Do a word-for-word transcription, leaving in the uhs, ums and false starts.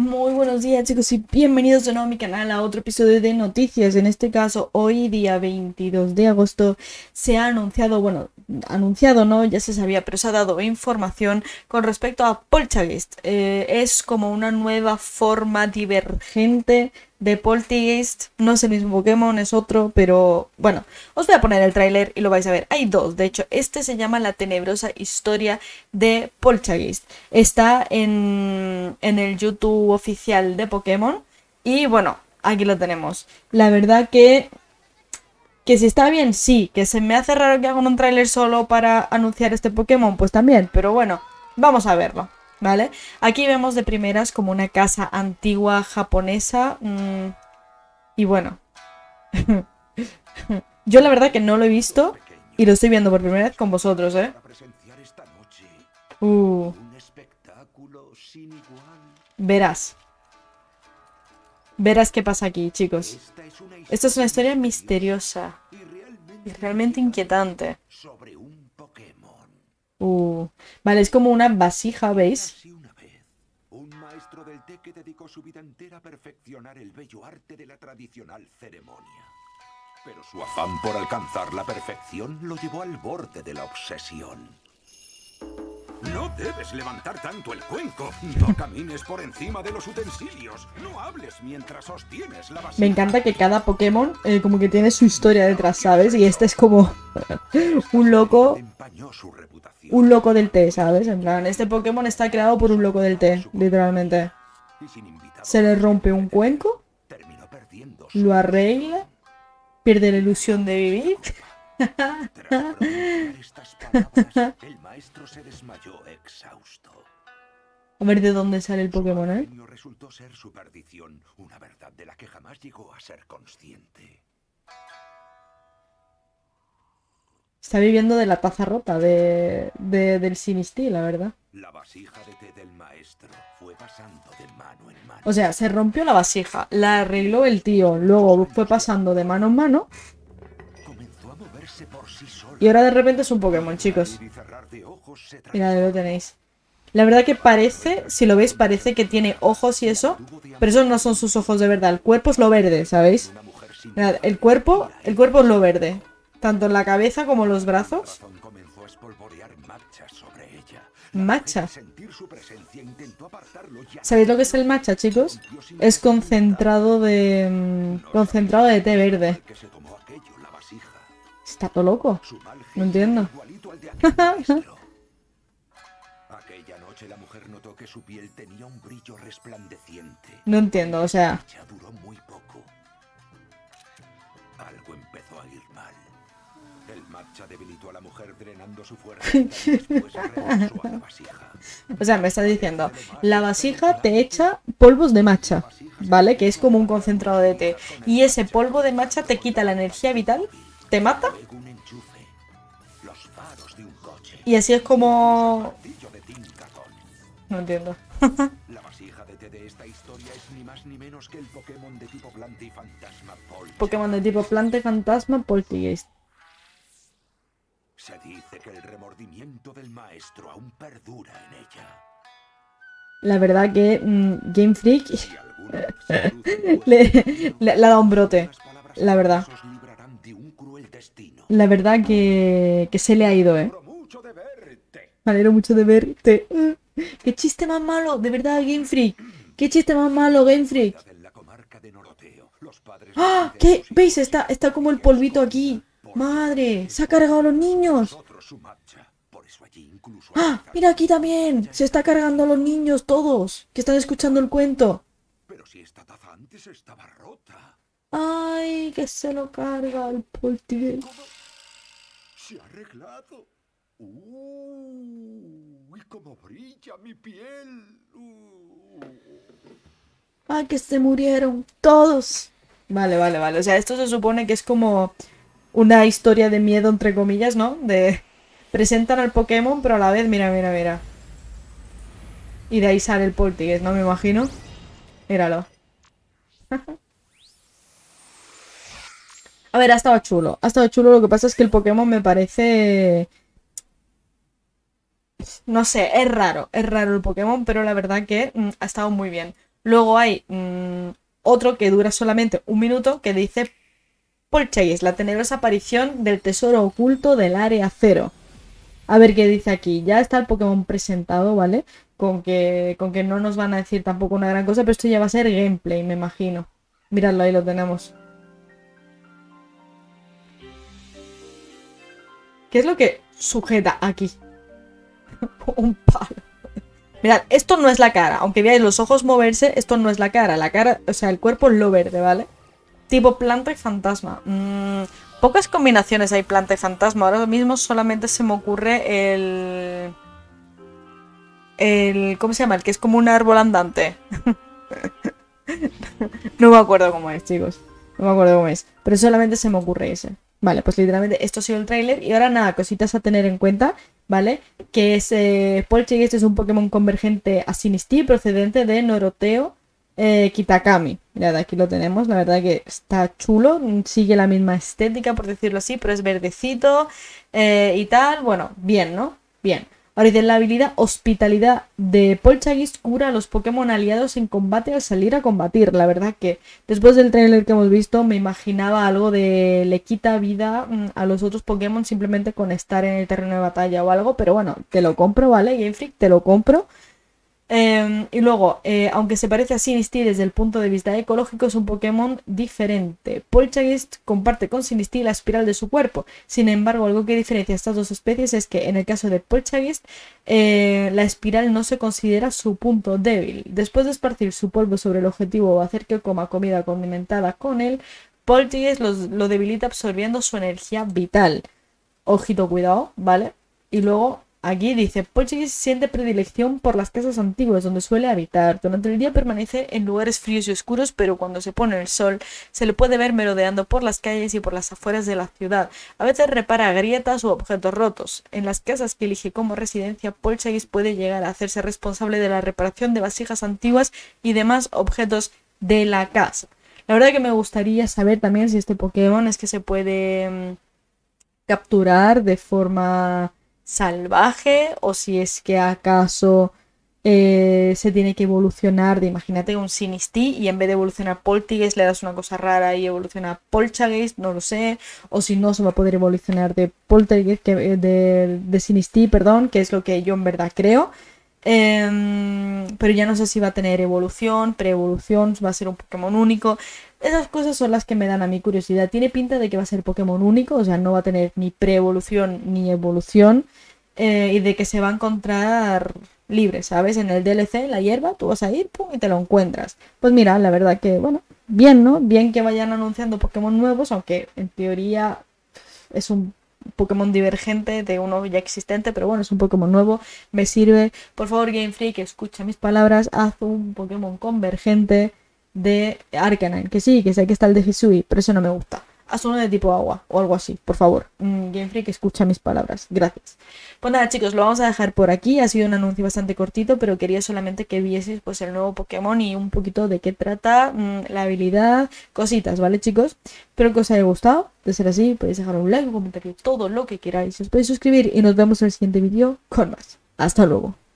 Muy buenos días, chicos, y bienvenidos de nuevo a mi canal a otro episodio de noticias. En este caso, hoy día veintidós de agosto se ha anunciado, bueno, anunciado no, ya se sabía, pero se ha dado información con respecto a Poltergeist. Eh, es como una nueva forma divergente de Poltergeist. No es el mismo Pokémon, es otro, pero bueno, os voy a poner el tráiler y lo vais a ver. Hay dos, de hecho, este se llama La tenebrosa historia de Poltergeist. Está en, en el YouTube oficial de Pokémon y bueno, aquí lo tenemos. La verdad que que si está bien, sí. Que se me hace raro que hagan un tráiler solo para anunciar este Pokémon, pues también, pero bueno, vamos a verlo, ¿vale? Aquí vemos de primeras como una casa antigua japonesa mmm, y bueno, yo la verdad que no lo he visto y lo estoy viendo por primera vez con vosotros, ¿eh? Uh, verás. Verás qué pasa aquí, chicos. Esta es una historia misteriosa y realmente inquietante. Uh, vale, es como una vasija, ¿veis? Un maestro del té que dedicó su vida entera a perfeccionar el bello arte de la tradicional ceremonia. Pero su afán por alcanzar la perfección lo llevó al borde de la obsesión. No debes levantar tanto el cuenco. No camines por encima de los utensilios. No hables mientras sostienes la vasija. Me encanta que cada Pokémon eh, como que tiene su historia detrás, ¿sabes? Y este es como un loco... Un loco del té, ¿sabes? En plan, este Pokémon está creado por un loco del té, literalmente. Se le rompe un cuenco, lo arregla, pierde la ilusión de vivir. El maestro se desmayó exhausto. A ver de dónde sale el Pokémon, ¿eh? Resultó ser su perdición, una verdad de la que jamás llegó a ser consciente. Está viviendo de la taza rota de, de, del Sinistí, la verdad. La vasija de té del maestro fue pasando de mano en mano. O sea, se rompió la vasija, la arregló el tío, luego fue pasando de mano en mano. Comenzó a moverse por sí sola. Y ahora de repente es un Pokémon, chicos. Mirad, lo tenéis. La verdad que parece, si lo veis, parece que tiene ojos y eso. Pero esos no son sus ojos de verdad. El cuerpo es lo verde, ¿sabéis? Mirad, el cuerpo, el cuerpo es lo verde. Tanto en la cabeza como en los brazos. Matcha. ¿Sabéis lo que es el matcha, chicos? Es concentrado de... Concentrado de té verde. ¿Está todo loco? No entiendo. Aquella noche la mujer notó que su piel tenía un brillo resplandeciente. No entiendo, o sea... Duró muy poco. Algo empezó a ir mal. El matcha debilitó a la mujer drenando su fuerza y después regresó a la vasija. O sea, me está diciendo, la vasija te echa polvos de matcha, ¿vale? Que es como un concentrado de té. Y ese polvo de matcha te quita la energía vital, te mata. Y así es como... No entiendo. La vasija de té de esta historia es ni más ni menos que el Pokémon de tipo planta y fantasma Poltergeist. Pokémon de tipo planta y fantasma Poltergeist. Se dice que el remordimiento del maestro aún perdura en ella. La verdad que mmm, Game Freak le, le, le ha dado un brote. La verdad. La verdad que, que se le ha ido, ¿eh? Me alegro mucho de verte. ¡Qué chiste más malo! De verdad, Game Freak. ¡Qué chiste más malo, Game Freak! ¡Ah! ¿Qué? ¿Veis? Está, está como el polvito aquí. ¡Madre! ¡Se ha cargado a los niños! ¡Ah! ¡Mira aquí también! Se está cargando a los niños todos, que están escuchando el cuento. Pero si esta taza antes estaba rota. ¡Ay! Que se lo carga el Poltergeist. Se ha arreglado. ¡Uh! ¡Y cómo brilla mi piel! Uh. ¡Ay! Que se murieron todos. Vale, vale, vale. O sea, esto se supone que es como una historia de miedo, entre comillas, ¿no? De... Presentan al Pokémon, pero a la vez, mira, mira, mira. Y de ahí sale el Poltergeist, ¿no? Me imagino. Míralo. A ver, ha estado chulo. Ha estado chulo, lo que pasa es que el Pokémon me parece... No sé, es raro. Es raro el Pokémon, pero la verdad que mm, ha estado muy bien. Luego hay mmm, otro que dura solamente un minuto que dice Poltergeist, la tenebrosa aparición del tesoro oculto del área cero. A ver qué dice aquí. Ya está el Pokémon presentado, ¿vale? Con que, con que no nos van a decir tampoco una gran cosa, pero esto ya va a ser gameplay, me imagino. Miradlo, ahí lo tenemos. ¿Qué es lo que sujeta aquí? Un palo. Mirad, esto no es la cara. Aunque veáis los ojos moverse, esto no es la cara. La cara, o sea, el cuerpo es lo verde, ¿vale? Tipo planta y fantasma. Mm, pocas combinaciones hay planta y fantasma. Ahora mismo solamente se me ocurre el... el... ¿Cómo se llama? El que es como un árbol andante. No me acuerdo cómo es, chicos. No me acuerdo cómo es. Pero solamente se me ocurre ese. Vale, pues literalmente esto ha sido el tráiler. Y ahora nada, cositas a tener en cuenta, ¿vale? Que es... Eh, Poltergeist es un Pokémon convergente a Sinistí procedente de Noroteo eh, Kitakami. Mirad, aquí lo tenemos. La verdad que está chulo. Sigue la misma estética, por decirlo así, pero es verdecito eh, y tal. Bueno, bien, ¿no? Bien. Ahora dice, la habilidad Hospitalidad de Poltergeist cura a los Pokémon aliados en combate al salir a combatir. La verdad que después del trailer que hemos visto me imaginaba algo de le quita vida mm, a los otros Pokémon simplemente con estar en el terreno de batalla o algo. Pero bueno, te lo compro, ¿vale? Game Freak, te lo compro. Eh, y luego, eh, aunque se parece a Sinistí desde el punto de vista ecológico, es un Pokémon diferente. Poltergeist comparte con Sinistí la espiral de su cuerpo. Sin embargo, algo que diferencia estas dos especies es que en el caso de Poltergeist, eh, la espiral no se considera su punto débil. Después de esparcir su polvo sobre el objetivo o hacer que coma comida condimentada con él, Poltergeist los, lo debilita absorbiendo su energía vital. Ojito, cuidado, ¿vale? Y luego... aquí dice, Poltergeist siente predilección por las casas antiguas donde suele habitar. Durante el día permanece en lugares fríos y oscuros, pero cuando se pone el sol se le puede ver merodeando por las calles y por las afueras de la ciudad. A veces repara grietas u objetos rotos. En las casas que elige como residencia, Poltergeist puede llegar a hacerse responsable de la reparación de vasijas antiguas y demás objetos de la casa. La verdad que me gustaría saber también si este Pokémon es que se puede mmm, capturar de forma... salvaje o si es que acaso eh, se tiene que evolucionar de, imagínate, un Sinistí y en vez de evolucionar Poltergeist le das una cosa rara y evoluciona Poltergeist, no lo sé, o si no se va a poder evolucionar de Poltergeist, que, de, de Sinistí, perdón, que es lo que yo en verdad creo. Eh, pero ya no sé si va a tener evolución, pre-evolución, va a ser un Pokémon único. Esas cosas son las que me dan a mi curiosidad. Tiene pinta de que va a ser Pokémon único, o sea, no va a tener ni pre-evolución ni evolución. Eh, y de que se va a encontrar libre, ¿sabes? En el D L C, en la hierba, tú vas a ir, pum, y te lo encuentras. Pues mira, la verdad que, bueno, bien, ¿no? Bien que vayan anunciando Pokémon nuevos, aunque en teoría es un Pokémon divergente de uno ya existente, pero bueno, es un Pokémon nuevo, me sirve. Por favor, Game Freak, escucha mis palabras, haz un Pokémon convergente de Arcanine, que sí, que sé que está el de Hisui, pero eso no me gusta. Haz uno de tipo agua o algo así, por favor. Mm, Game Freak, escucha mis palabras. Gracias. Pues nada, chicos, lo vamos a dejar por aquí. Ha sido un anuncio bastante cortito, pero quería solamente que vieseis pues el nuevo Pokémon y un poquito de qué trata, mmm, la habilidad, cositas, ¿vale, chicos? Espero que os haya gustado. De ser así, podéis dejar un like, un comentario, todo lo que queráis. Os podéis suscribir y nos vemos en el siguiente vídeo con más. Hasta luego.